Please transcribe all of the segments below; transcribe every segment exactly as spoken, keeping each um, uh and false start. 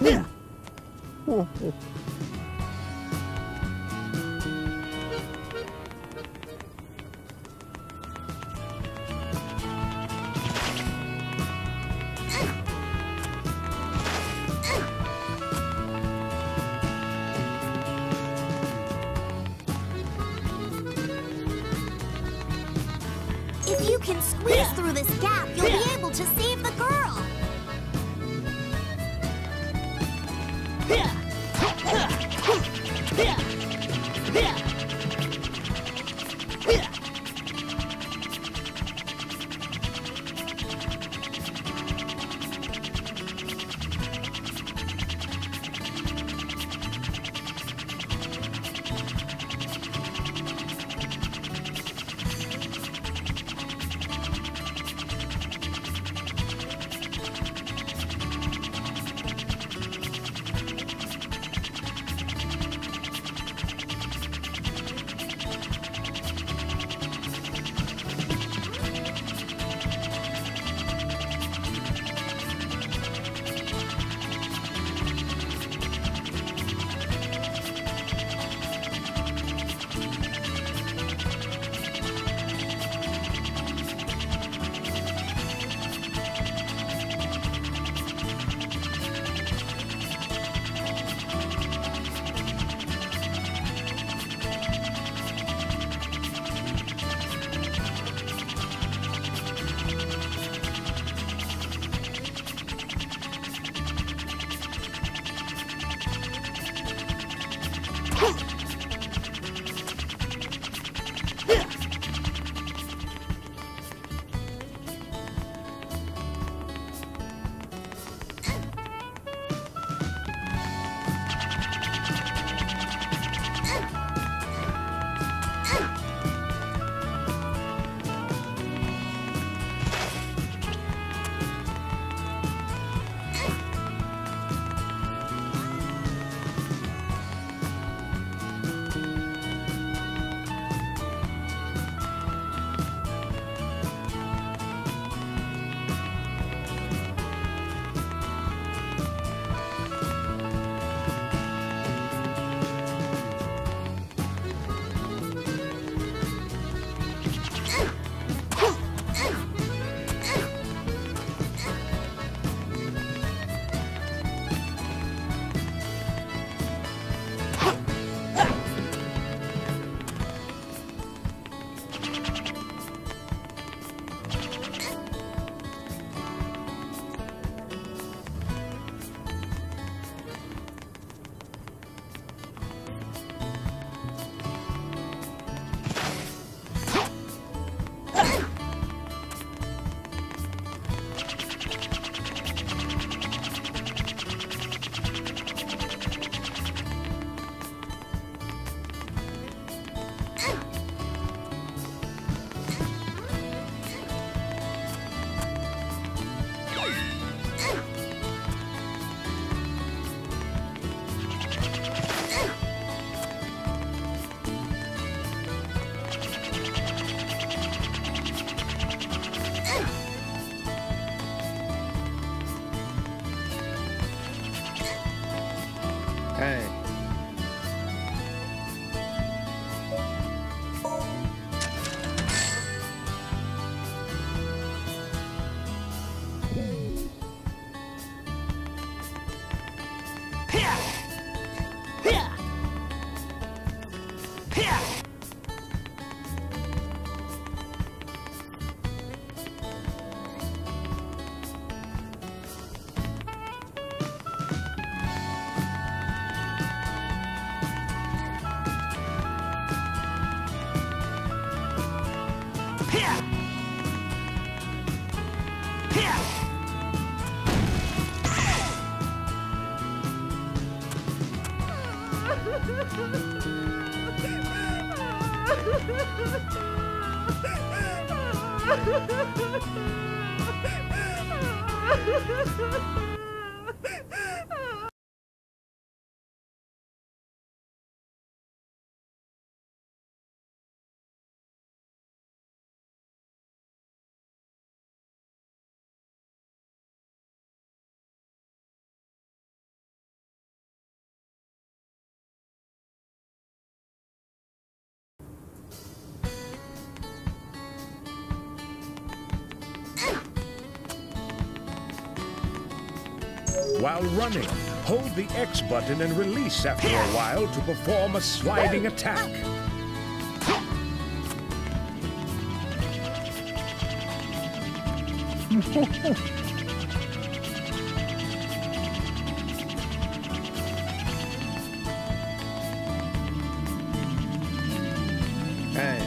If you can squeeze through this gap, you'll be able to save the girl. Hey. While running, hold the X button and release after a while to perform a sliding attack. Hey.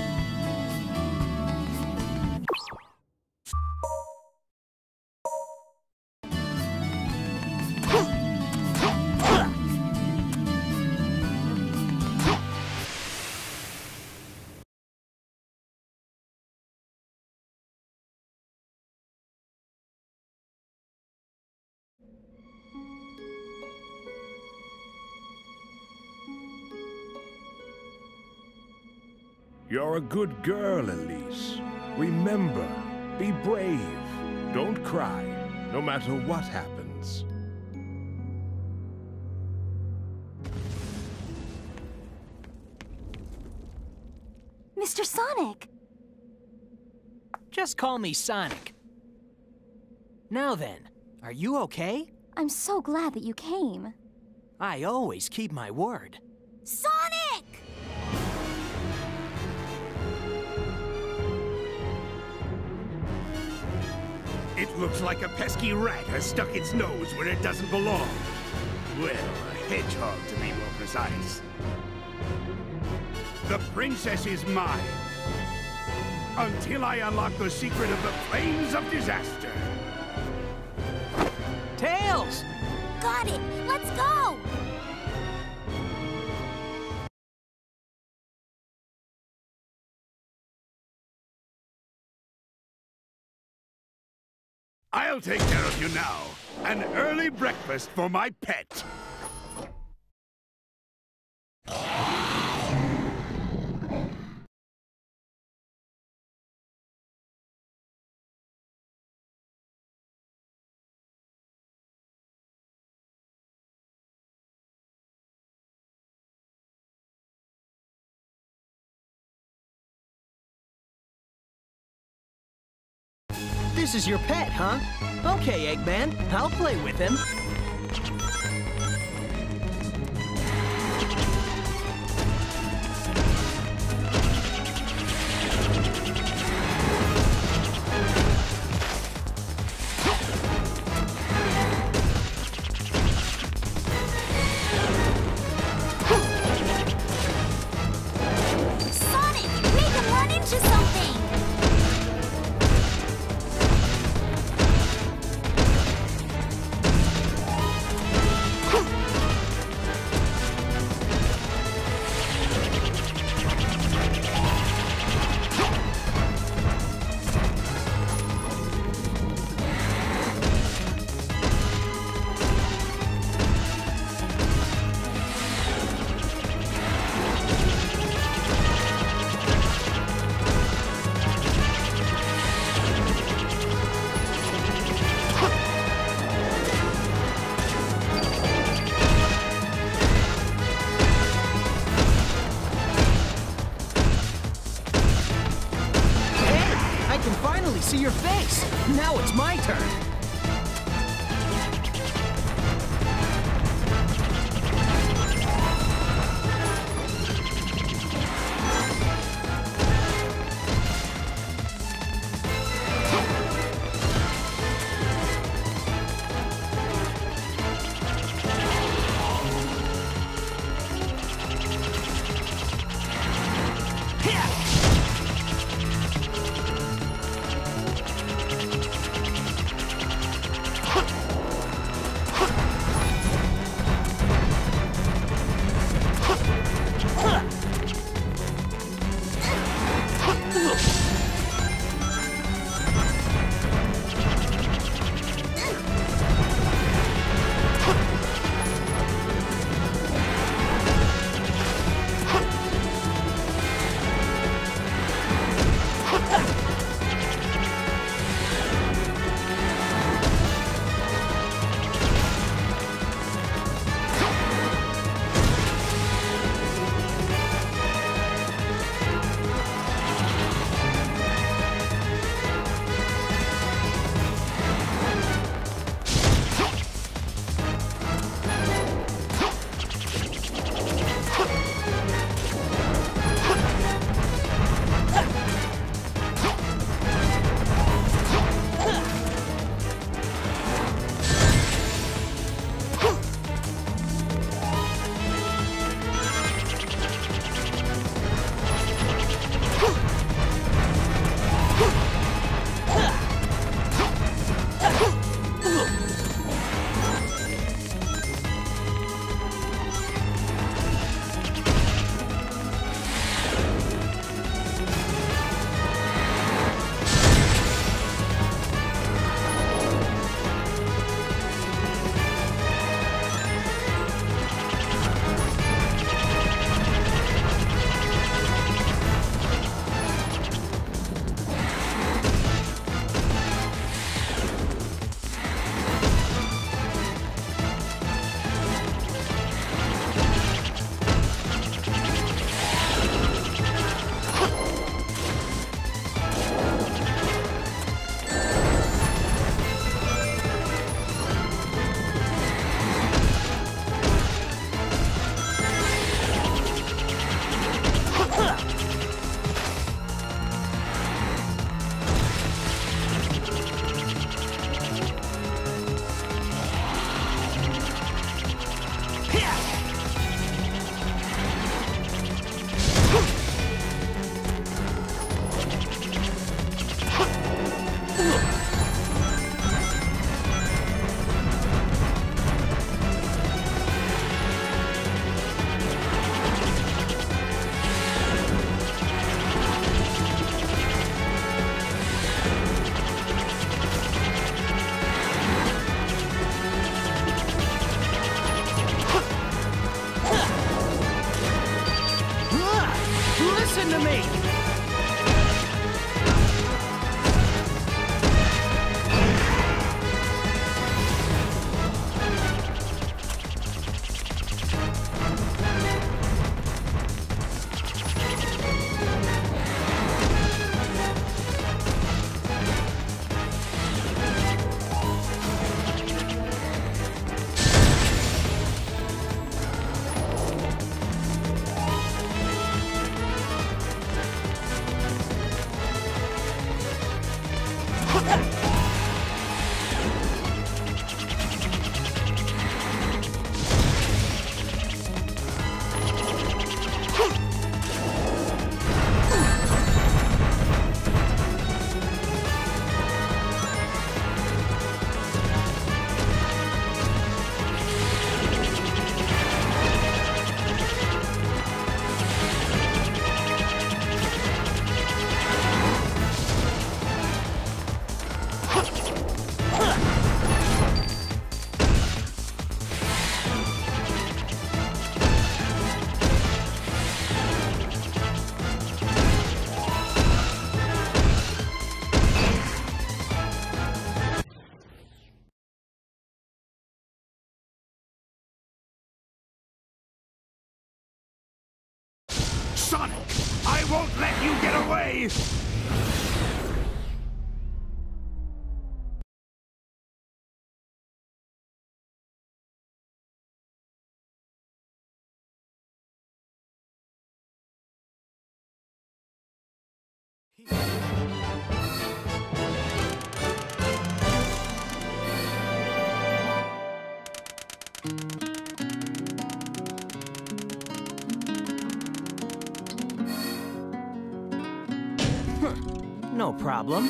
You're a good girl, Elise. Remember, be brave. Don't cry, no matter what happens. Mister Sonic! Just call me Sonic. Now then, are you okay? I'm so glad that you came. I always keep my word. Sonic! It looks like a pesky rat has stuck its nose where it doesn't belong. Well, a hedgehog to be more precise. The princess is mine. Until I unlock the secret of the Plains of Disaster. Tails! Got it! Let's go! I'll take care of you now. An early breakfast for my pet. This is your pet, huh? Okay, Eggman, I'll play with him. Sonic! Make him run into something! Sonic! I won't let you get away! No problem.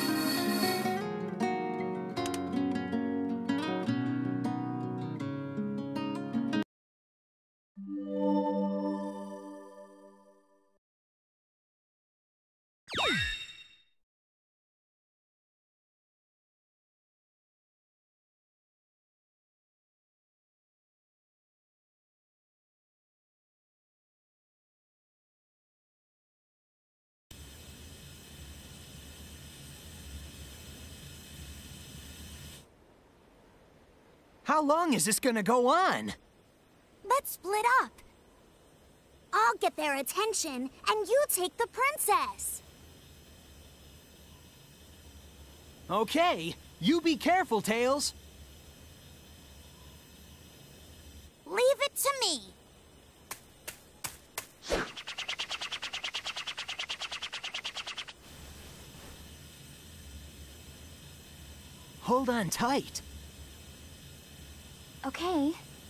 How long is this gonna go on? Let's split up. I'll get their attention, and you take the princess. Okay, you be careful, Tails. Leave it to me. Hold on tight. Okay.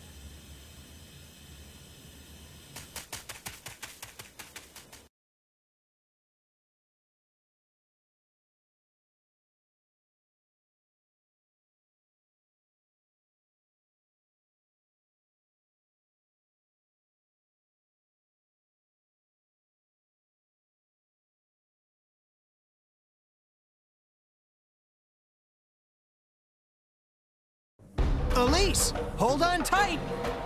Elise, hold on tight.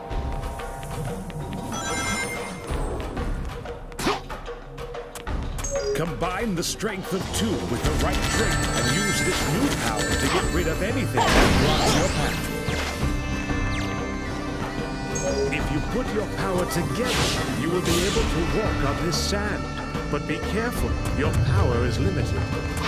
Combine the strength of two with the right trick and use this new power to get rid of anything that blocks your path. If you put your power together, you will be able to walk on this sand. But be careful, your power is limited.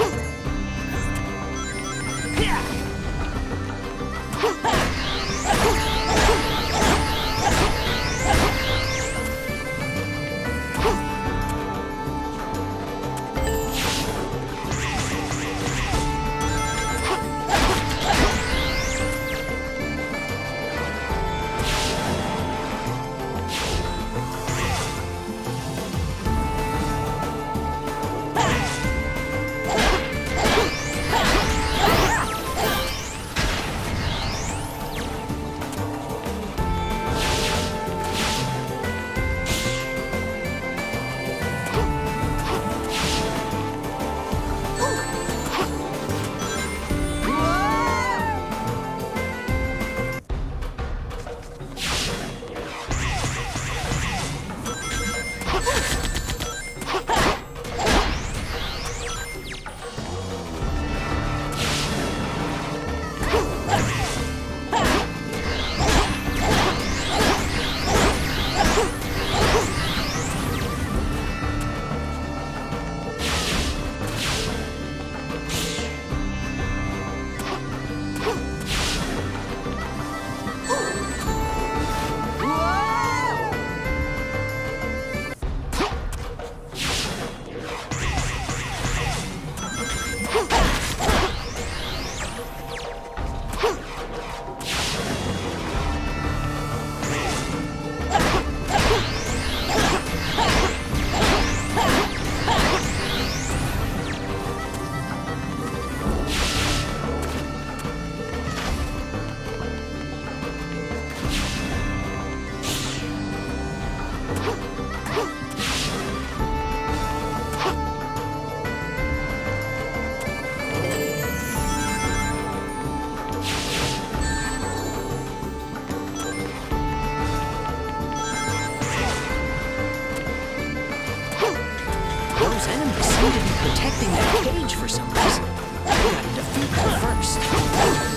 protecting that cage for some reason. We gotta defeat them first.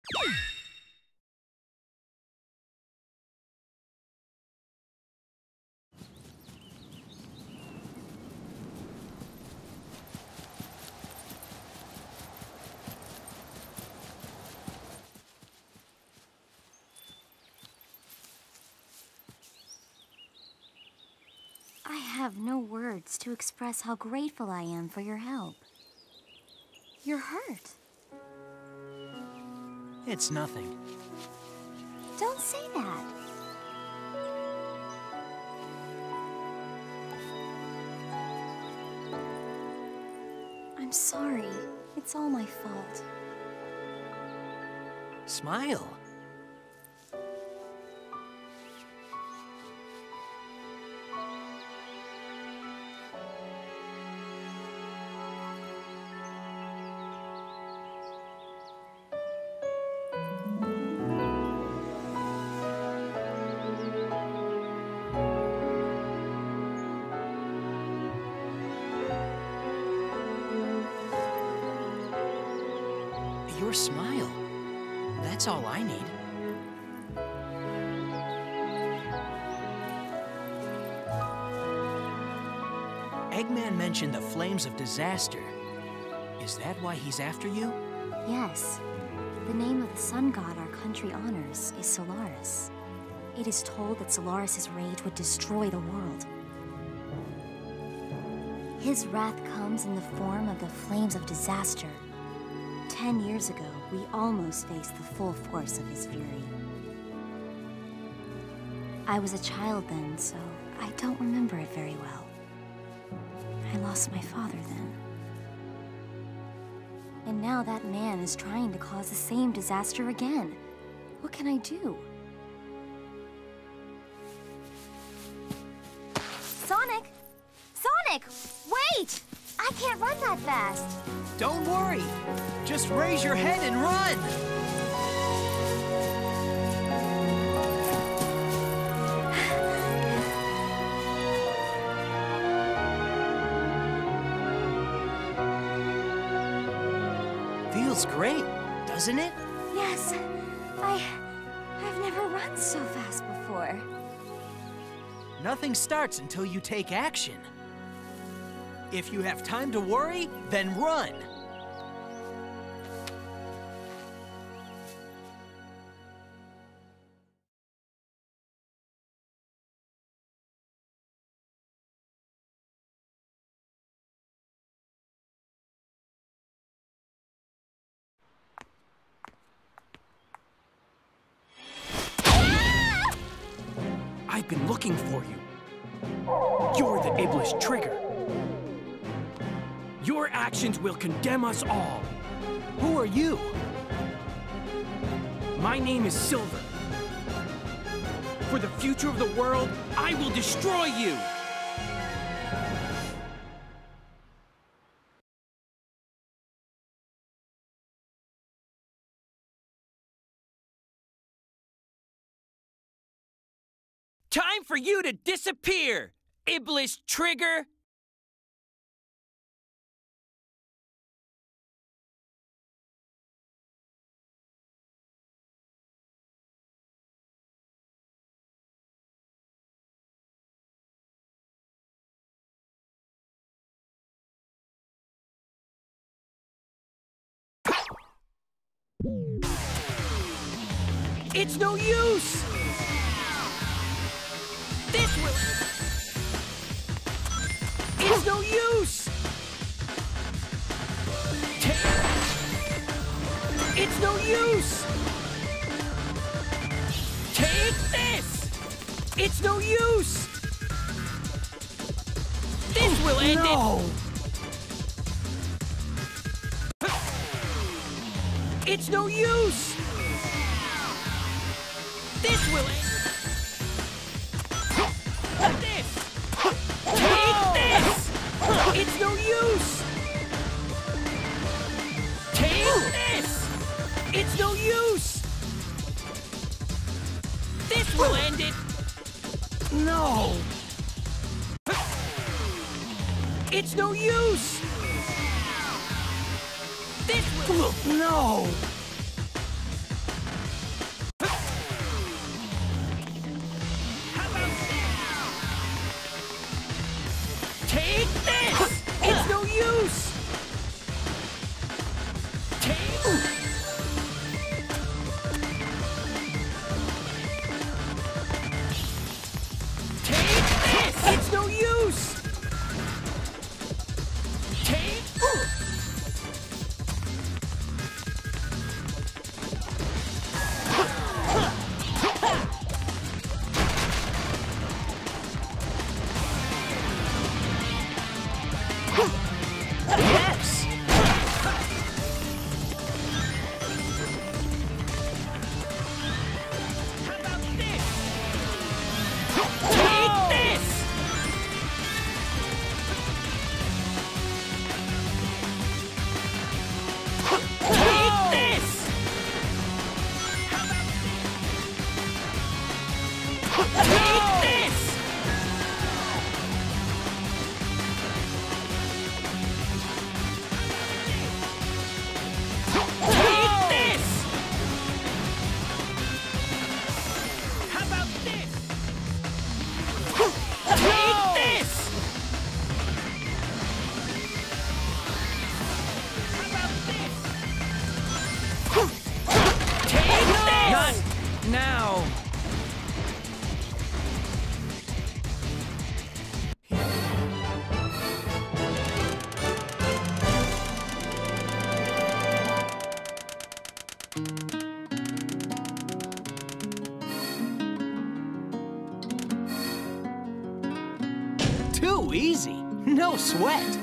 I have no words to express how grateful I am for your help. You're hurt. It's nothing. Don't say that. I'm sorry. It's all my fault. Smile. Your smile. That's all I need. Eggman mentioned the flames of disaster. Is that why he's after you? Yes. The name of the sun god our country honors is Solaris. It is told that Solaris's rage would destroy the world. His wrath comes in the form of the flames of disaster. Ten years ago, we almost faced the full force of his fury. I was a child then, so I don't remember it very well. I lost my father then. And now that man is trying to cause the same disaster again. What can I do? Sonic! Sonic! Wait! I can't run that fast! Don't worry. Just raise your head and run. Feels great, doesn't it? Yes. I... I've never run so fast before. Nothing starts until you take action. If you have time to worry, then run. I've been looking for you. You're the Iblis Trigger. Your actions will condemn us all. Who are you? My name is Silver. For the future of the world, I will destroy you! Time for you to disappear, Iblis Trigger! It's no use! This will... It's no use! Take... It's no use! Take this! It's no use! This will end No! it! It's no use! This will end... This! Take this! It's no use! Take this! It's no use! This will end it! No! It's no use! This will... No! Yes! How about this? Take this! Take this! How about this? Take this! Take this! How about this? Take this! How about this? Take this! Not now. Too easy. No sweat.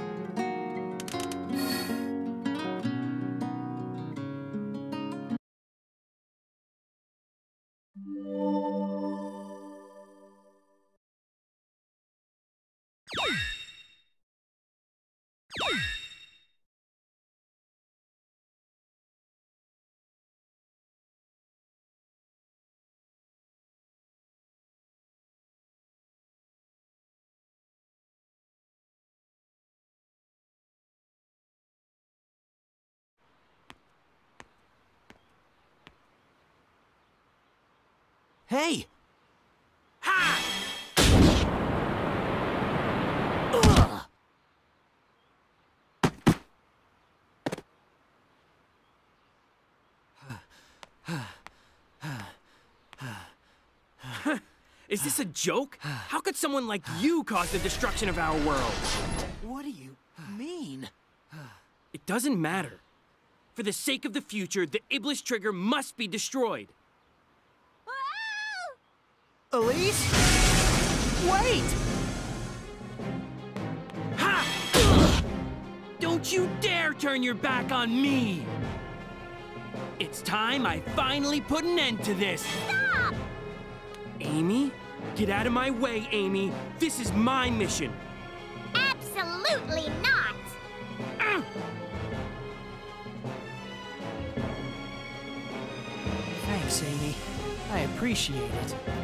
Hey! Ha! Ugh. Is this a joke? How could someone like you cause the destruction of our world? What do you mean? It doesn't matter. For the sake of the future, the Iblis Trigger must be destroyed. Elise? Wait! Ha! Ugh! Don't you dare turn your back on me! It's time I finally put an end to this. Stop! Amy? Get out of my way, Amy. This is my mission. Absolutely not! Ah! Thanks, Amy. I appreciate it.